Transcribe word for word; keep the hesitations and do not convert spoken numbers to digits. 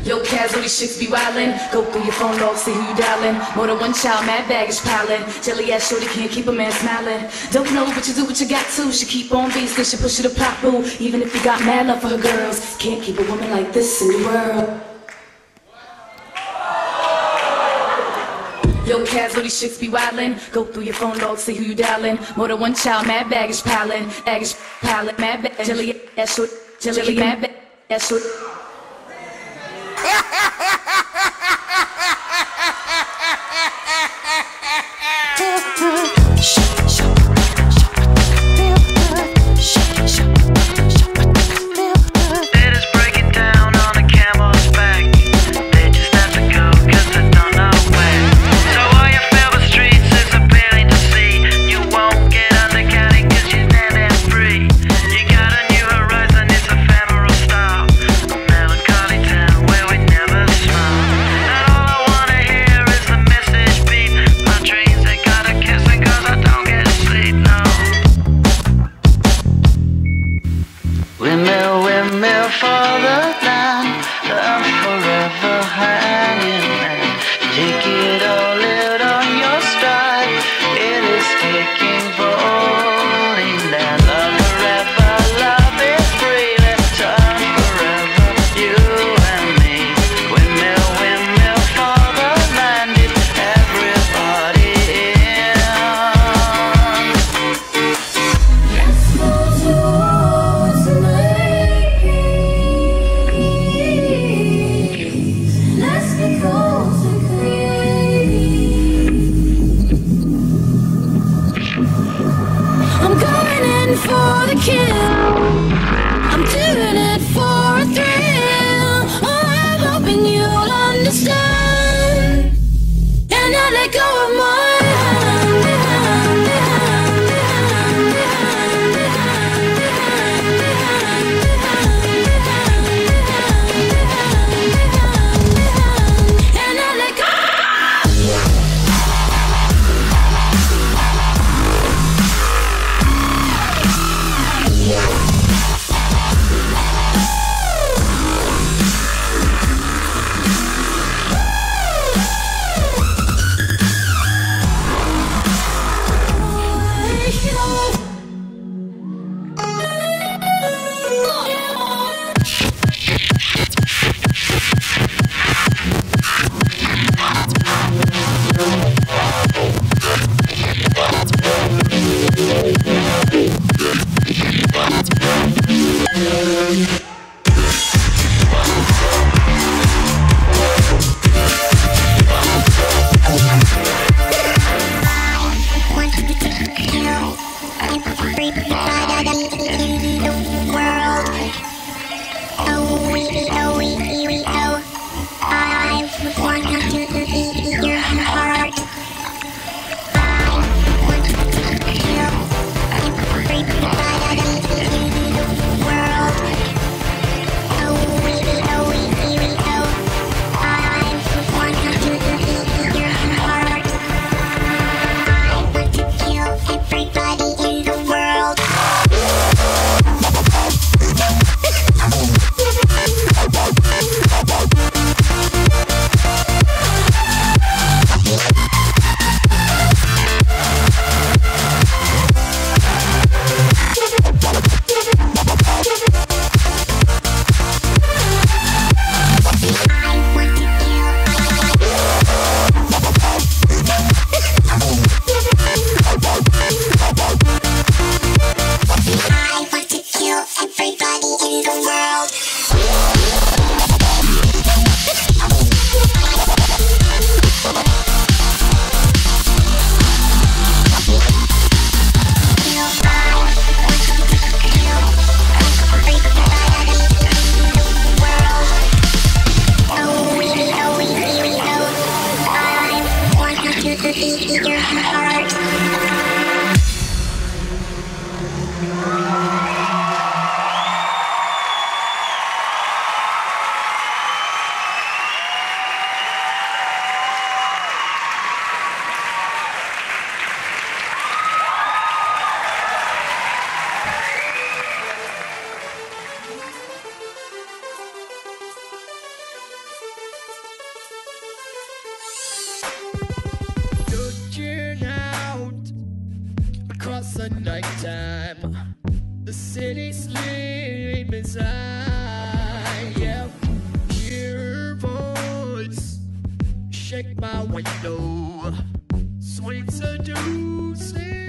Yo, Kaz, all these chicks be wildin'. Go through your phone log, see who you dialin'. More than one child, mad baggage piling. Jelly ass shorty can't keep a man smiling. Don't know, but you do what you got to. She keep on beastin', she push you to pop boo. Even if you got mad love for her girls, can't keep a woman like this in the world. Yo, Kaz, all these chicks be wildin'. Go through your phone log, see who you dialin'. More than one child, mad baggage piling. Baggage piling, mad baggage. Jelly ass shorty, jelly mad baggage ass shorty. Free. You got a new horizon, it's ephemeral style. the nighttime. The city sleep inside. Yeah, hear her voice shake my window. Sweet seducing.